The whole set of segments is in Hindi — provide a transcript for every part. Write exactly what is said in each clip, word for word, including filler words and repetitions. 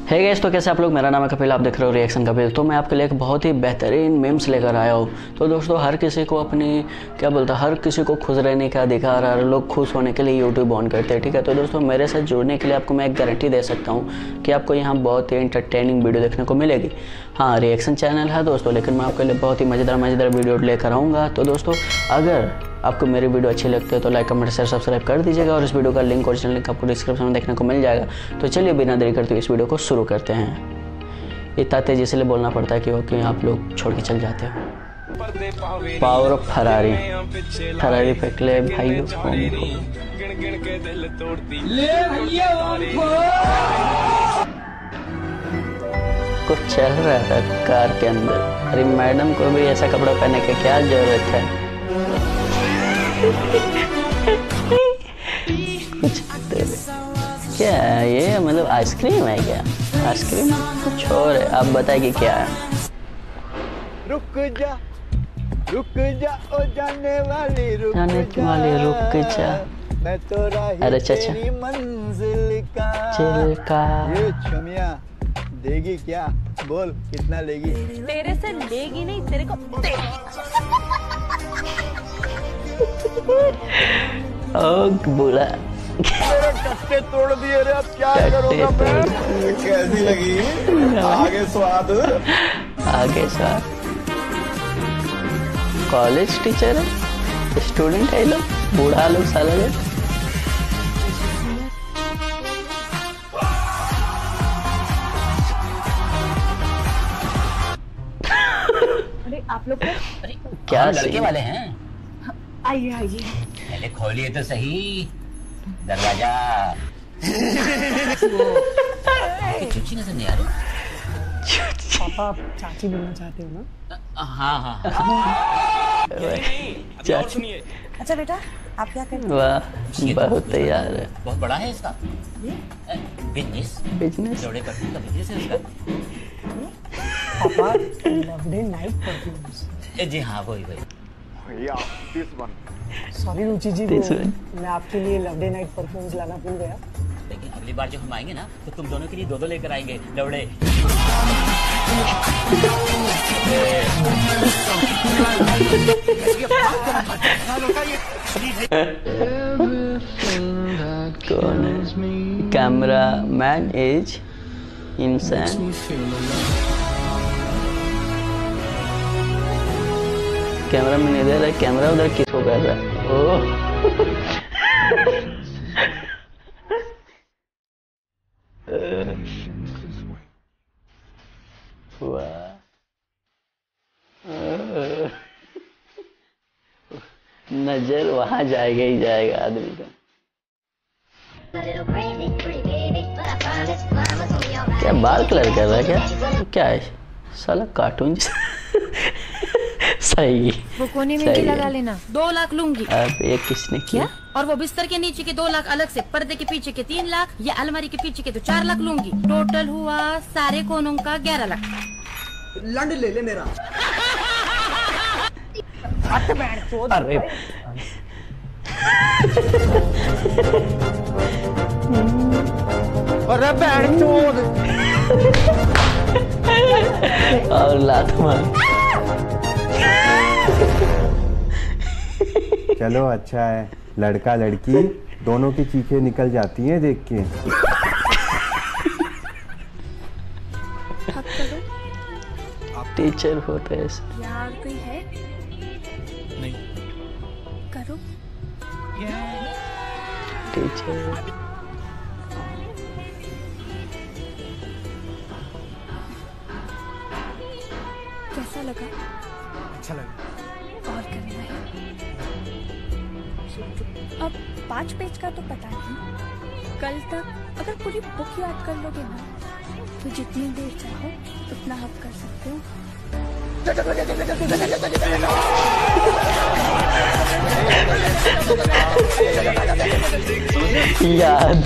है hey गाइस, तो कैसे आप लोग। मेरा नाम है कपिल, आप देख रहे हो रिएक्शन कपिल। तो मैं आपके लिए एक बहुत ही बेहतरीन मीम्स लेकर आया हूँ। तो दोस्तों, हर किसी को अपनी क्या बोलता है हर किसी को खुश रहने का अधिकार, हर लोग खुश होने के लिए यूट्यूब ऑन करते हैं, ठीक है। तो दोस्तों, मेरे साथ जुड़ने के लिए आपको मैं एक गारंटी दे सकता हूँ कि आपको यहाँ बहुत ही इंटरटेनिंग वीडियो देखने को मिलेगी। हाँ, रिएक्शन चैनल है दोस्तों, लेकिन मैं आपके लिए बहुत ही मज़ेदार मज़ेदार वीडियो लेकर आऊँगा। तो दोस्तों, अगर आपको मेरी वीडियो अच्छी लगती है तो लाइक कमेंट शेयर सब्सक्राइब कर दीजिएगा, और इस वीडियो का लिंक ओरिजिनल लिंक आपको डिस्क्रिप्शन में देखने को मिल जाएगा। तो चलिए बिना देरी करते हुए इस वीडियो को शुरू करते हैं। इतना तेजी से बोलना पड़ता है क्योंकि आप लोग छोड़ के चल जाते हो। पावर ऑफ फरारी फरारी फेंक ले भाइयों। कुछ चल रहा था कार के अंदर। अरे मैडम को भी ऐसा कपड़ा पहनने की क्या जरूरत है। कुछ क्या है ये, मतलब आइसक्रीम है क्या? आइसक्रीम कुछ और है, आप बताइए क्या है। रुक जा रुक जा ओ जाने वाली रुक जाने वाली रुक जा, मैं तो राही अरे चाचा तेरी मंजिल का चिल्का। ये छमिया देगी क्या? बोल कितना लेगी? तेरे से लेगी नहीं, तेरे को ओ बुला मेरे कट्टे तोड़ दिए रे, अब क्या करूंगा मैं? कैसी लगी आगे स्वाद? आगे स्वाद। कॉलेज टीचर है, स्टूडेंट है लोग, बूढ़ा लोग साला लोग। अरे आप लोग अरे क्या लड़के वाले हैं? आइए आइए, पहले खोलिए तो सही दरवाजा। चुची नजर नहीं आ रही। पापा आप चाची बोलना चाहते हो ना? हाँ हाँ हाँ। चाची, अच्छा बेटा आप क्या करते हो? वाह बहुत तैयार है। बहुत बड़ा है इसका बिजनेस। बिजनेस जोड़े परफ्यूम का बिजनेस है इसका। पापा लवडे नाइट परफ्यूम्स। ए, जी हाँ वही वही। सॉरी रुचि जी, This वो one. मैं आपके लिए लवडे नाइट परफ्यूम्स लाना भूल गया। लेकिन अगली बार जब हम आएंगे ना तो तुम दोनों के लिए दो दो लेकर आएंगे लवड़े। कौन है? कैमरा मैन इज इंसान। कैमरा मैन इधर है, कैमरा उधर किसको कर रहा है? ओह वाह, नजर वहां जाएगा ही जाएगा आदमी का। क्या बाल कलर कर रहा है क्या? क्या है साला कार्टून सही। वो कोने में सही भी है। लगा लेना, दो लाख लूंगी। अब ये किसने किया? और वो बिस्तर के नीचे के दो लाख अलग से, पर्दे के पीछे के तीन लाख, ये अलमारी के पीछे के तो चार लाख लूंगी। टोटल हुआ सारे कोनों का ग्यारह लाख। लंड ले ले मेरा। अरे अरे बैंड चोद। और लात मार। चलो अच्छा है, लड़का लड़की दोनों की चीखें निकल जाती हैं देख के। टीचर होते हैं ऐसे। यार कोई है? नहीं करो। टीचर कैसा लगा? अच्छा लगा। और करना है? अब पाँच पेज का तो पता नहीं, कल तक अगर पूरी बुक याद कर लोगे ना तो जितनी देर चाहो उतना आप कर सकते हो। याद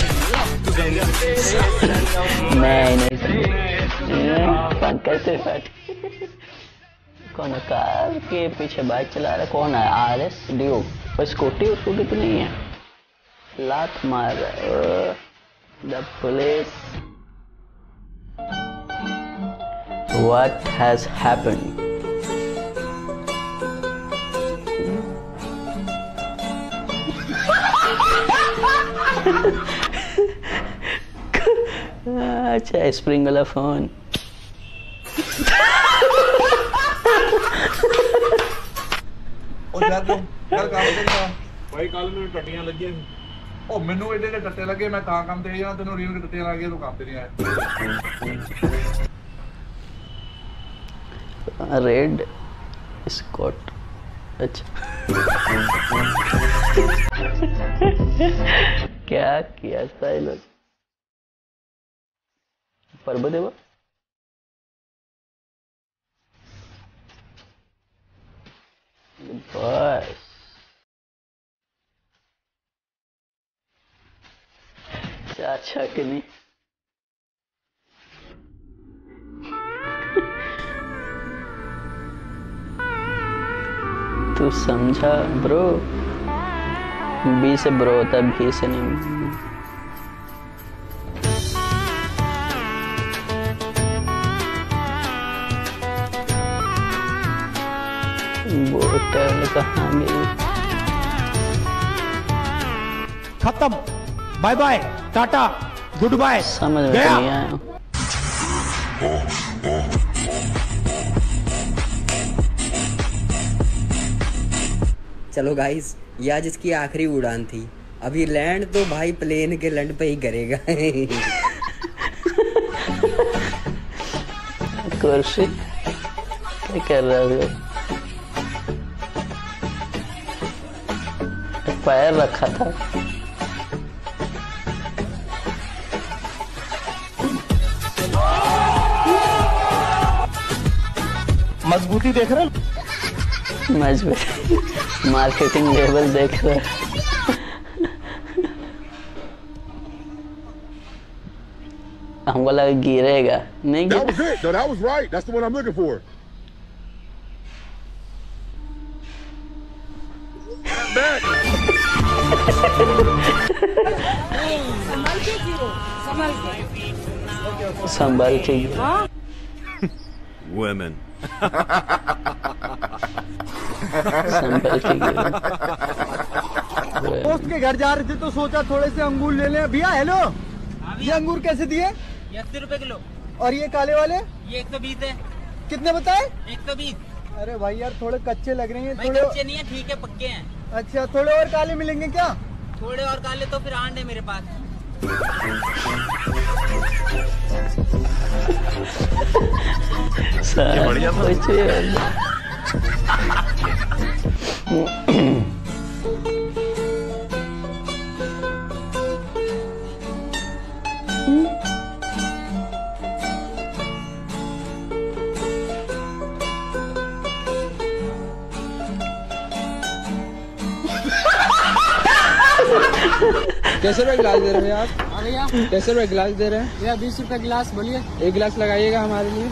नहीं नहीं पंकज त्रिपाठी कौन है? कार के पीछे बाइक चला रहा है, कौन है? R S Duke. पर स्कूटी स्कूटी तो नहीं है, लात मार रहा है। The police What has happened? अच्छा स्प्रिंग वाला फोन। भाई कल मेरे टट्टियां लगी ओ मेनू एडे एडे टट्टे लगे मैं कहां काम ते जाना तेनू रील के टट्टियां लग गई तू काम ते नहीं आया। Red Scott. अच्छा क्या किया था ये लोग? पर्वदेवा बस अच्छा कि नहीं? तू समझा ब्रो? बी से ब्रो होता है, भी से नहीं। बोतल कहाँ गई? खत्म, बाय बाय, टाटा, गुड बाय। समझ में तो नहीं आया। चलो गाइस, ये आज इसकी आखिरी उड़ान थी। अभी लैंड तो भाई प्लेन के लैंड पे ही करेगा। कुर्सी क्या कर रहा है? पैर रखा था। मजबूती देख रहे? मजबूती, मार्केटिंग लेवल देख रहे। हमको लगा गिरेगा, नहीं गिरा। That was it. No, that was right. That's the one I'm looking for. Back. संभाल के Women. संभाल के दोस्त के घर जा रहे थे तो सोचा थोड़े से अंगूर ले लें। भैया हेलो, ये अंगूर कैसे दिए? ये अस्सी रुपए किलो। और ये काले वाले? ये एक सौ बीस है। कितने बताए? एक सौ बीस। अरे भाई यार थोड़े कच्चे लग रहे हैं। भाई थोड़े कच्चे नहीं है, ठीक है, पक्के हैं। अच्छा, थोड़े और काले मिलेंगे क्या? थोड़े और काले तो फिर आंड है मेरे पास। बढ़िया कैसे रुपए गिलास दे रहे हैं आप? हाँ भैया, कैसे रुपए गिलास दे रहे हैं? भैया बीस रुपए गिलास। बोलिए, एक गिलास लगाइएगा हमारे लिए।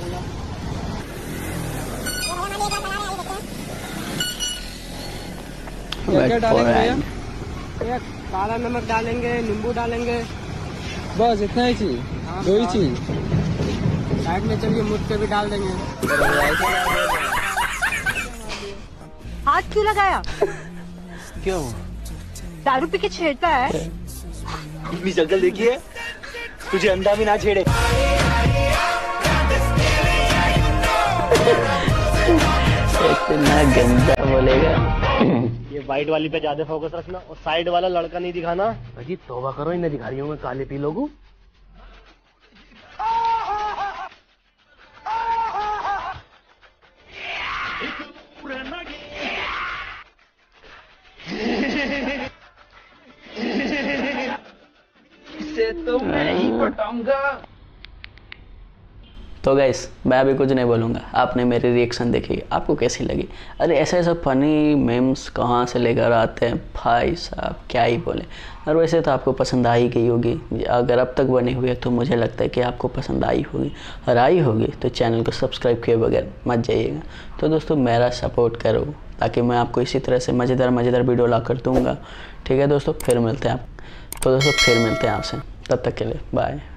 क्या क्या डालेंगे भैया? एक काला नमक डालेंगे, नींबू डालेंगे, बस इतना ही चीज, दो ही चीज। साइड में चलिए, मुझ पे भी डाल देंगे। हाथ क्यों लगाया? क्यों? दारू पी के छेड़ता है। इतनी शक्ल देखिए, तुझे अंडा भी ना छेड़े। इतना गंदा बोलेगा। ये वाइट वाली पे ज्यादा फोकस रखना और साइड वाला लड़का नहीं दिखाना। अजी तौबा करो इन अधिकारियों में काले पी लोगों। इसे तो मैं ही पटाऊंगा। तो गाइस, मैं अभी कुछ नहीं बोलूँगा, आपने मेरी रिएक्शन देखी, आपको कैसी लगी? अरे ऐसे ऐसे फनी मेम्स कहाँ से लेकर आते हैं भाई साहब, क्या ही बोले। और वैसे तो आपको पसंद आई गई होगी, अगर अब तक बनी हुई है तो मुझे लगता है कि आपको पसंद आई होगी, और आई होगी तो चैनल को सब्सक्राइब किए बगैर मत जाइएगा। तो दोस्तों मेरा सपोर्ट करो ताकि मैं आपको इसी तरह से मज़ेदार मज़ेदार वीडियो ला कर दूँगा। ठीक है दोस्तों, फिर मिलते हैं आप तो दोस्तों फिर मिलते हैं आपसे, तब तक के लिए बाय।